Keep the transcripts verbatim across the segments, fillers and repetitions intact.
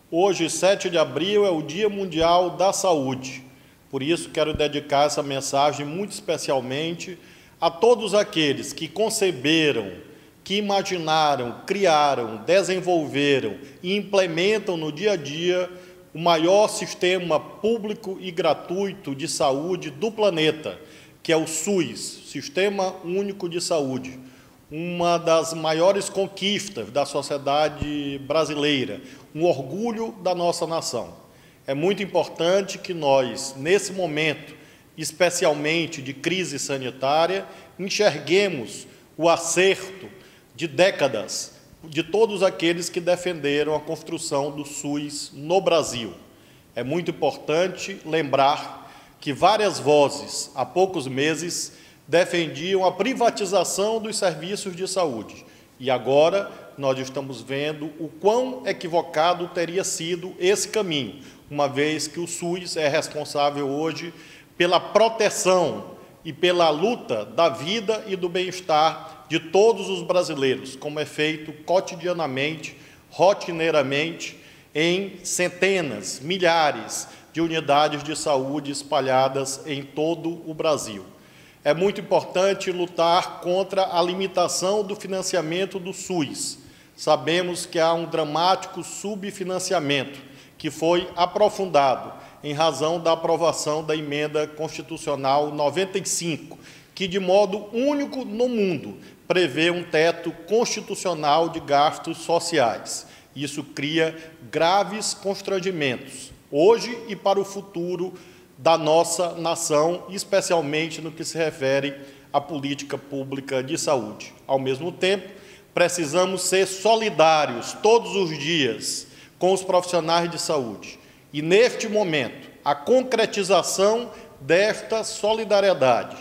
Hoje, sete de abril, é o Dia Mundial da Saúde. Por isso, quero dedicar essa mensagem muito especialmente a todos aqueles que conceberam, que imaginaram, criaram, desenvolveram e implementam no dia a dia o maior sistema público e gratuito de saúde do planeta, que é o SUS, Sistema Único de Saúde, uma das maiores conquistas da sociedade brasileira, um orgulho da nossa nação. É muito importante que nós, nesse momento, especialmente de crise sanitária, enxerguemos o acerto de décadas de todos aqueles que defenderam a construção do SUS no Brasil. É muito importante lembrar que várias vozes, há poucos meses, defendiam a privatização dos serviços de saúde. E agora nós estamos vendo o quão equivocado teria sido esse caminho, uma vez que o SUS é responsável hoje pela proteção e pela luta da vida e do bem-estar de todos os brasileiros, como é feito cotidianamente, rotineiramente, em centenas, milhares de unidades de saúde espalhadas em todo o Brasil. É muito importante lutar contra a limitação do financiamento do SUS. Sabemos que há um dramático subfinanciamento que foi aprofundado em razão da aprovação da Emenda Constitucional noventa e cinco, que, de modo único no mundo, prevê um teto constitucional de gastos sociais. Isso cria graves constrangimentos, hoje e para o futuro da nossa nação, especialmente no que se refere à política pública de saúde. Ao mesmo tempo, precisamos ser solidários todos os dias com os profissionais de saúde. E, neste momento, a concretização desta solidariedade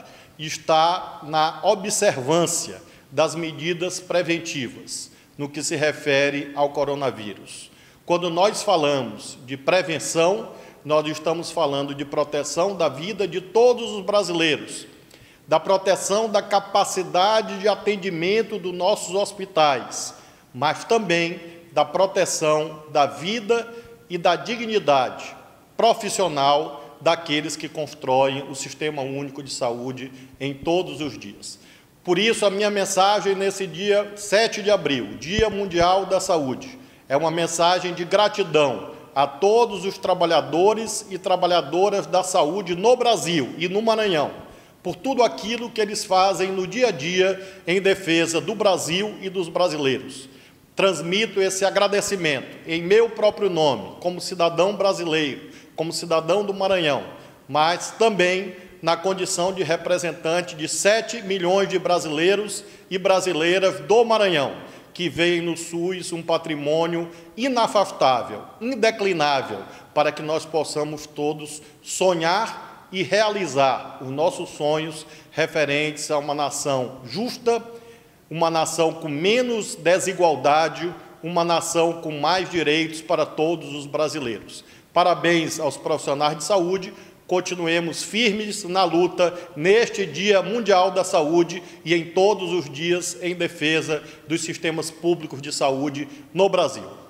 está na observância das medidas preventivas, no que se refere ao coronavírus. Quando nós falamos de prevenção, nós estamos falando de proteção da vida de todos os brasileiros, da proteção da capacidade de atendimento dos nossos hospitais, mas também da proteção da vida e da dignidade profissional daqueles que constroem o Sistema Único de Saúde em todos os dias. Por isso, a minha mensagem nesse dia sete de abril, Dia Mundial da Saúde, é uma mensagem de gratidão a todos os trabalhadores e trabalhadoras da saúde no Brasil e no Maranhão, por tudo aquilo que eles fazem no dia a dia em defesa do Brasil e dos brasileiros. Transmito esse agradecimento em meu próprio nome, como cidadão brasileiro, como cidadão do Maranhão, mas também na condição de representante de sete milhões de brasileiros e brasileiras do Maranhão, que veem no SUS um patrimônio inafastável, indeclinável, para que nós possamos todos sonhar e realizar os nossos sonhos referentes a uma nação justa, uma nação com menos desigualdade, uma nação com mais direitos para todos os brasileiros. Parabéns aos profissionais de saúde. Continuemos firmes na luta neste Dia Mundial da Saúde e em todos os dias em defesa dos sistemas públicos de saúde no Brasil.